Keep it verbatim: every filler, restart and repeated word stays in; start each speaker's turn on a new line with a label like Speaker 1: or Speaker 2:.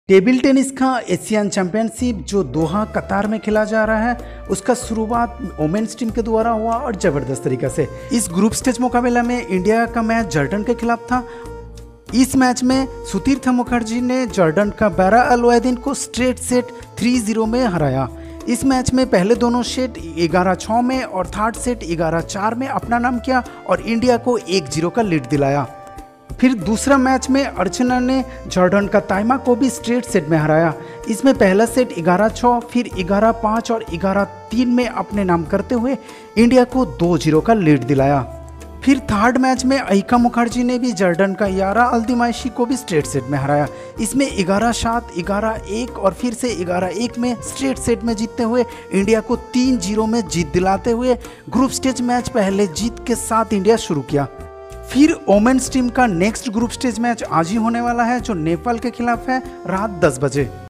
Speaker 1: Table tennis का Asian championship जो Doha कतार में खेला जा रहा है उसका शुरुआत वोमेन्स टीम के द्वारा हुआ और ज़बरदस्त तरीके से। इस ग्रुप स्टेज मुकाबला में इंडिया का मैच जॉर्डन के खिलाफ था। इस मैच में सुतीर्थ मुखर्जी ने जॉर्डन का बारह अलवैदीन को स्ट्रेट सेट थ्री जीरो में हराया। इस मैच में पहले दोनों सेट ग्यारह छः में और थर्ड सेट ग्यारह चार में अपना नाम किया और इंडिया को एक जीरो का लीड दिलाया। फिर दूसरा मैच में अर्चना ने जॉर्डन का ताइमा को भी स्ट्रेट सेट में हराया। इसमें पहला सेट ग्यारह छः फिर ग्यारह पाँच और ग्यारह तीन में अपने नाम करते हुए इंडिया को दो जीरो का लीड दिलाया। फिर थर्ड मैच में अयिका मुखर्जी ने भी जॉर्डन का यारा अल्दिमाइशी को भी स्ट्रेट सेट में हराया। इसमें ग्यारह सात ग्यारह एक और फिर से ग्यारह एक में स्ट्रेट सेट में जीतते हुए इंडिया को तीन जीरो में जीत दिलाते हुए ग्रुप स्टेज मैच पहले जीत के साथ इंडिया शुरू किया। फिर वोमेन्स टीम का नेक्स्ट ग्रुप स्टेज मैच आज ही होने वाला है जो नेपाल के खिलाफ है रात दस बजे।